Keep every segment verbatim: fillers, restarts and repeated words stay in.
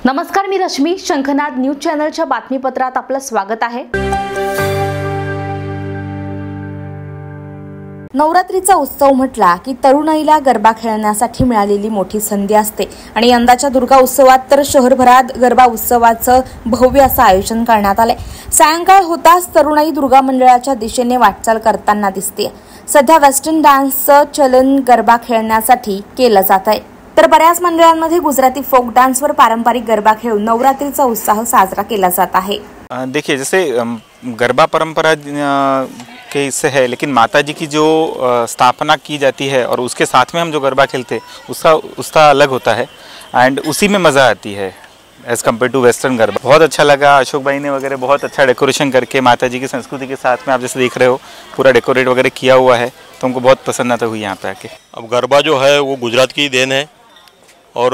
नमस्कार, मी रश्मी. शंखनाद न्यूज चॅनलच्या बातमीपत्रात आपलं स्वागत आहे. नवरात्रीचा उत्सव म्हटला की तरुणाईला गरबा खेळण्यासाठी मिळालेली मोठी संधी असते आणि यंदाच्या दुर्गा उत्सवात तर शहरभरात गरबा उत्सवाचं भव्य असं आयोजन करण्यात आले. सायंकाळ होताच तरुणाई दुर्गा मंडळाच्या दिशेने वाटचाल करताना दिसते. सध्या वेस्टर्न डान्सचं चलन गरबा खेळण्यासाठी केलं जात आहे, तर बऱ्याच मंडळांमध्ये गुजराती फोक डान्सवर पारंपरिक गरबा खेळून नवरात्रीचा उत्साह साजरा केला जात आहे. देखिए, जैसे गरबा परंपरा के हिस्से है, लेकिन माता जी की जो स्थापना की जाती है और उसके साथ में हम जो गरबा खेलते हैं उसका उसका अलग होता है एंड उसी में मज़ा आती है as compare to western garba. बहुत अच्छा लगा. अशोक भाई ने वगैरह बहुत अच्छा डेकोरेशन करके माता जी की संस्कृति के साथ में आप जैसे देख रहे हो पूरा डेकोरेट वगैरह किया हुआ है, तो हमको बहुत पसंद आता हुई यहाँ पे आके. अब गरबा जो है वो गुजरात की देन है और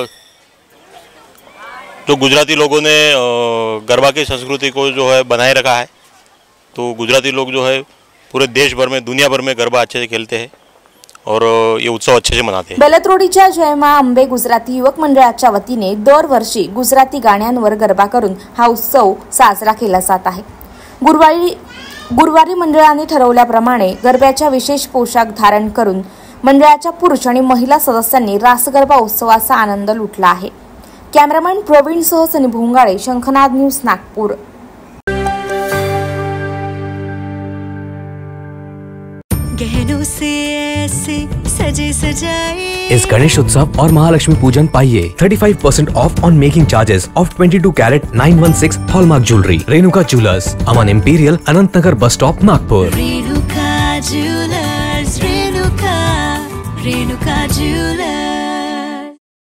जो गुजराती लोगों ने गरबा की संस्कृति को जो है बनाए रखा है, तो गुजराती लोग जो है पूरे देश भर में दुनिया भर में गरबा अच्छे से खेलते हैं और ये उत्सव अच्छे से मनाते हैं. बेलत्रोडीच्या जय मां अंबे गुजराती युवक मंडळाच्या वतीने दरवर्षी गुजराती गाण्यांवर गरबा करून हा उत्सव साजरा केला जात आहे. गुरुवारी गुरुवारी मंडळाने ठरवल्याप्रमाणे गरब्याच्या विशेष पोशाख धारण करून मंडळाच्या पुरुष आणि महिला सदस्यांनी रास गरबा उत्सवाचा आनंद लुटला आहे. कॅमेरामॅन प्रवीण सह सनी भोंगाळे, शंखनाद न्यूज, नागपूर. गहनों से ऐसे सजे सजाए इस गणेश उत्सव और महालक्ष्मी पूजन पाइए thirty-five percent off on making charges of twenty-two carat nine one six hallmark jewellery. Renuka Jewellers, Aman Imperial, Anantnagar bus stop, Nagpur. Renuka Jewellers, Renuka Renuka jewellers.